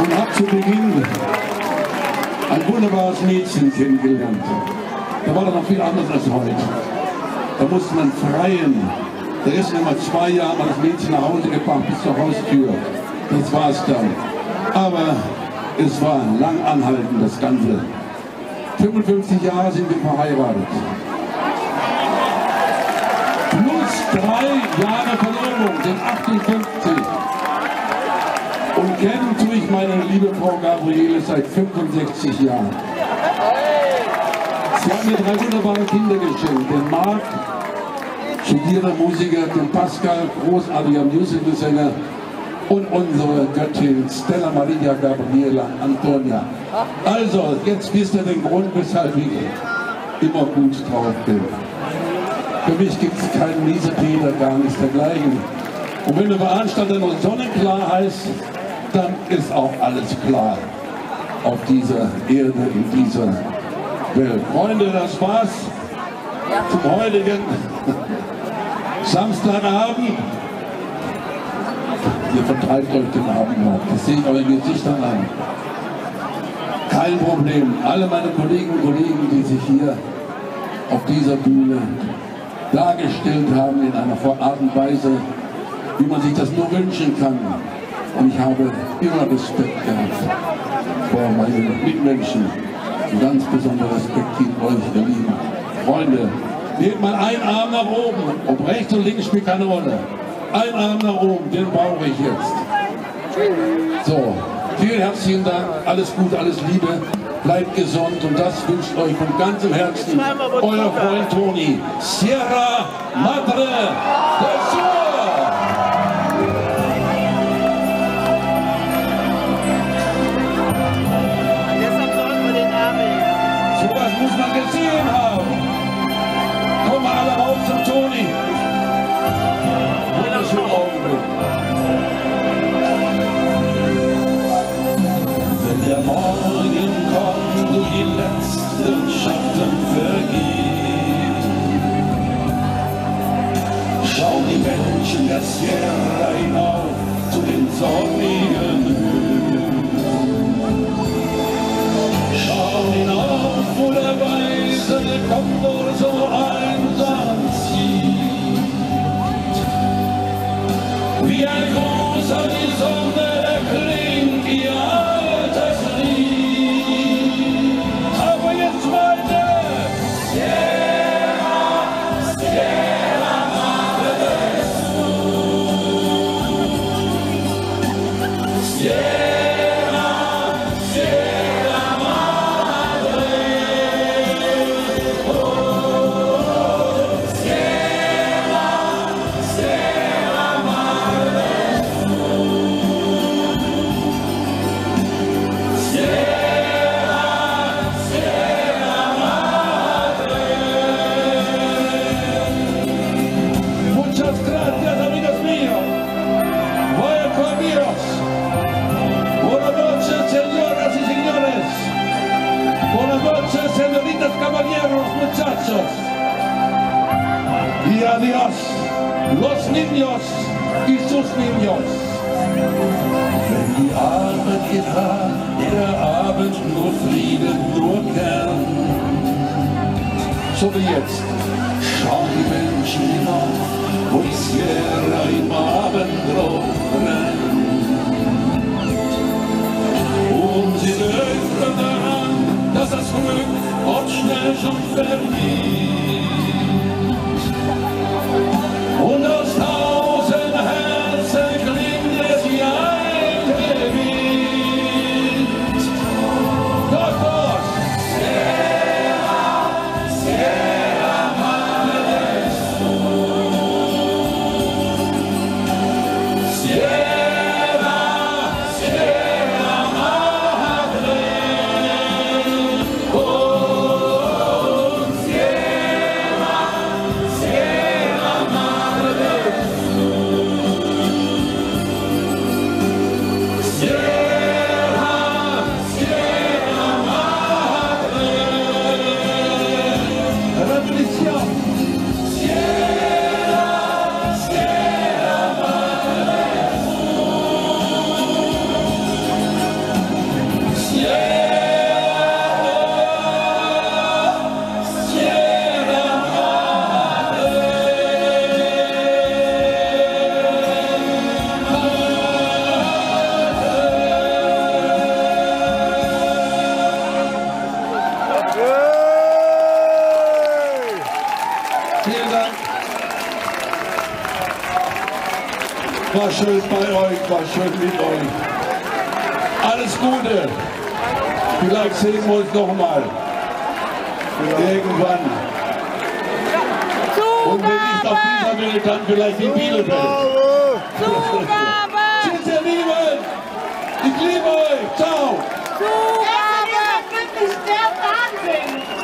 und habe zu Beginn ein wunderbares Mädchen kennengelernt. Da war das noch viel anders als heute. Da musste man freien. Da ist immer 2 Jahre das Mädchen nach Hause gebracht bis zur Haustür. Das war es dann. Aber es war lang anhaltend, das Ganze. 55 Jahre sind wir verheiratet. Plus 3 Jahre Verlobung, sind 58. Und kennen tue ich meine liebe Frau Gabriele seit 65 Jahren. Sie hat mir 3 wunderbare Kinder geschenkt. Den Marc, studierender Musiker, den Pascal, großartiger Musicalsänger, und unsere Göttin Stella Maria Gabriela Antonia. Also, jetzt wisst ihr den Grund, weshalb ich immer gut drauf bin. Für mich gibt es keinen Miesepeter, gar nichts dergleichen. Und wenn eine Veranstaltung noch sonnenklar heißt, dann ist auch alles klar auf dieser Erde, in dieser Welt. Freunde, das war's zum heutigen Samstagabend. Ihr vertreibt euch den Abend noch. Das sehe ich euren Gesichtern an. Kein Problem. Alle meine Kolleginnen und Kollegen, die sich hier auf dieser Bühne dargestellt haben in einer Art und Weise, wie man sich das nur wünschen kann. Und ich habe immer Respekt gehabt vor meinen Mitmenschen. Und ganz besonders Respekt gegen euch, ihr Lieben. Freunde, nehmt mal einen Arm nach oben. Ob rechts und links spielt keine Rolle. Ein Arm nach oben, den brauche ich jetzt. So, vielen herzlichen Dank, alles Gute, alles Liebe, bleibt gesund und das wünscht euch von ganzem Herzen euer Freund Toni. Sierra Madre del Sur! Deshalb sollten wir den Arm her. So was muss man gesehen haben. Kommen wir alle rauf zum Toni. Wenn der Morgen kommt und die letzten Schatten vergehen, schauen die Menschen der Sierra hinauf zu den sonnigen Höhen. Schauen hinauf, wo der weiße Kondor so einsam zieht. Wie ein Gruß an die Sonne erklingt ihr altes Lied. Aber jetzt weiter! Sierra, Sierra Madre del Sur. Sierra, Sierra Madre. Oh, Sierra, Sierra Madre. Señoritas, caballeros, muchachos. Y adiós, los niños y sus niños. Wenn die Arbeit getan, der Abend nur Frieden, nur Kern. So wie jetzt, schauen die Menschen hinauf, wo die Sierra im Abendrot brennt. Und sie denken daran, dass das Glück oft schnell schon vergeht. Und aus 1000 Herzen klingt es wie ein Gebet. Doch, doch, Sierra, Sierra Madre del Sur. War schön bei euch, war schön mit euch. Alles Gute. Vielleicht sehen wir uns noch mal. Irgendwann. Und wenn nicht auf dieser Welt, dann vielleicht in Bielefeld. Tschüss, ihr Lieben. Ich liebe euch. Ciao. Zugabe! Das ist wirklich der Wahnsinn!